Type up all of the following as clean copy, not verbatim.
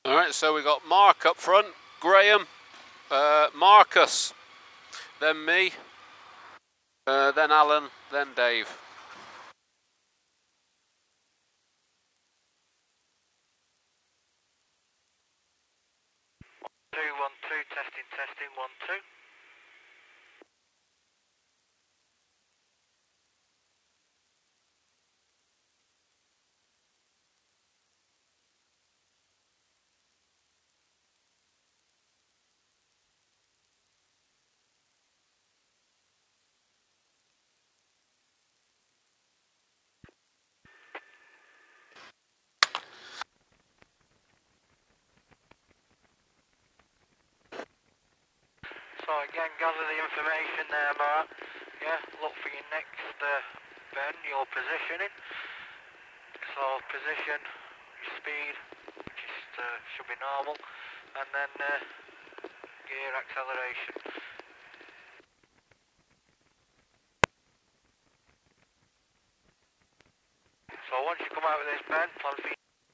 Alright, so we got Mark up front, Graham, Marcus, then me, then Allan, then Dave. 2, 1, 2, testing, 1, 2. So again, gather the information there, Mark. Yeah, look for your next bend, your positioning. So position, your speed, just should be normal, and then gear acceleration. So once you come out of this bend, plan for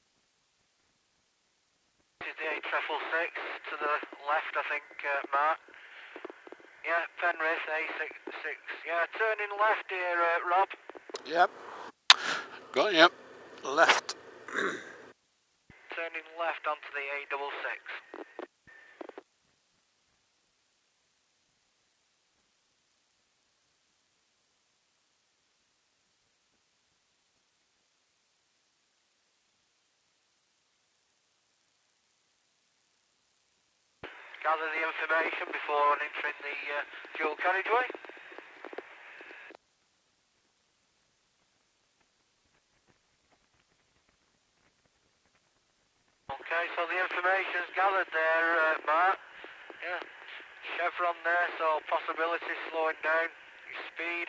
the 866 to the left, I think, Mark. Yeah, Penrith, A66. Yeah, turning left here, Rob. Yep. Got you. Left. Turning left onto the A66. Gather the information before entering the dual carriageway. Okay, so the information's gathered there, Mark. Yeah, chevron there, so possibility slowing down your speed.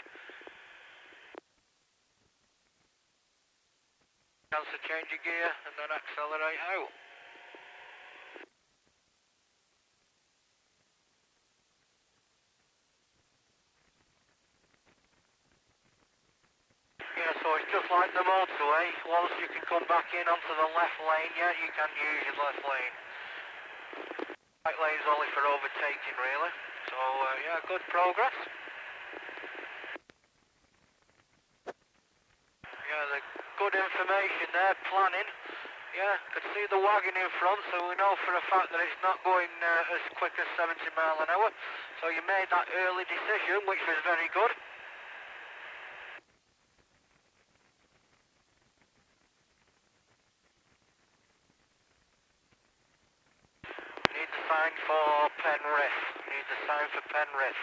Chance to change your gear and then accelerate out. Yeah, so it's just like the motorway. Once you can come back in onto the left lane, yeah, you can use your left lane. Right lane's only for overtaking, really. So, yeah, good progress. Yeah, the good information there, planning. Yeah, could see the wagon in front, so we know for a fact that it's not going as quick as 70 mile an hour. So you made that early decision, which was very good. Need the sign for Penrith. Need the sign for Penrith.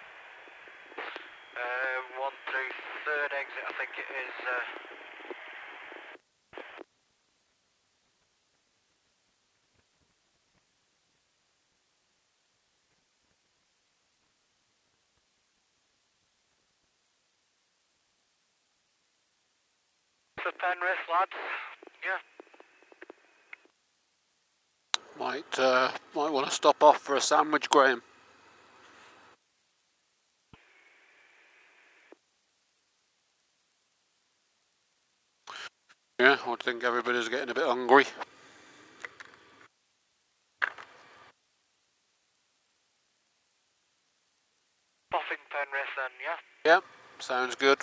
1 through 3rd exit, I think it is. For Penrith, lads. Yeah. Might want to stop off for a sandwich, Graham. Yeah, I think everybody's getting a bit hungry. Boffing Penrith then, yeah? Yep, sounds good.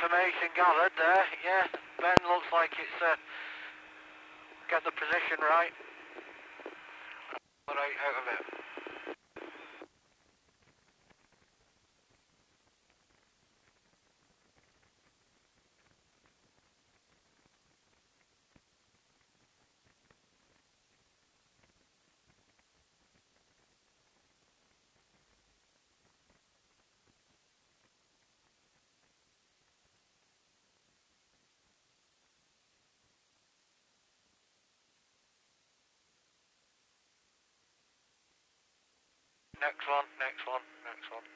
information gathered there, yeah. Ben looks like it's got the position right. Right out of it. Next one, next one, next one.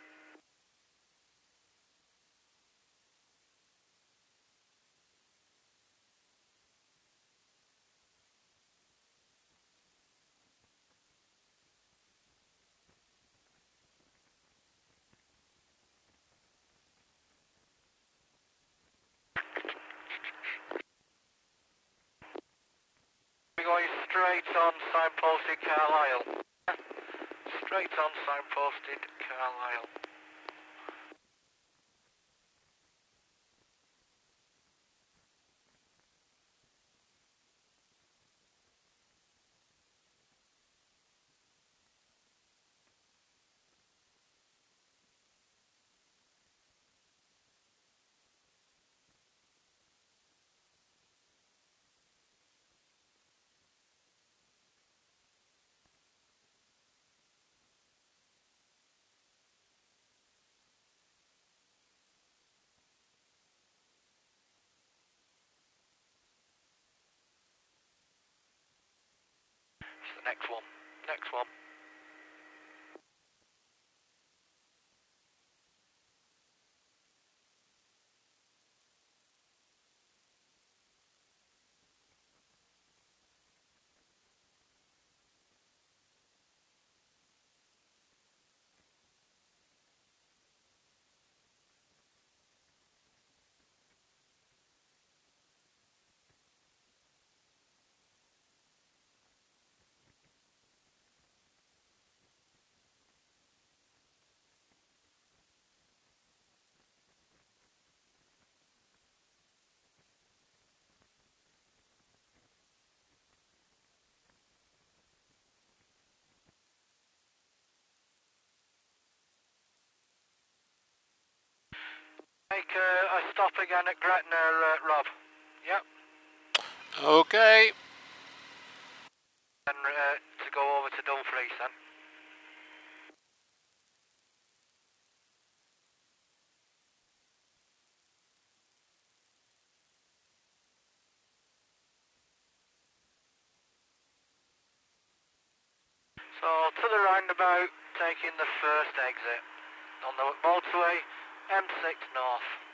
We're going straight on signposted Carlisle. Straight on signposted Carlisle. It's the next one. Next one. Make a stop again at Gretna, Rob. Yep. Okay. And to go over to Dumfries then. So to the roundabout, taking the first exit on the motorway M6 North.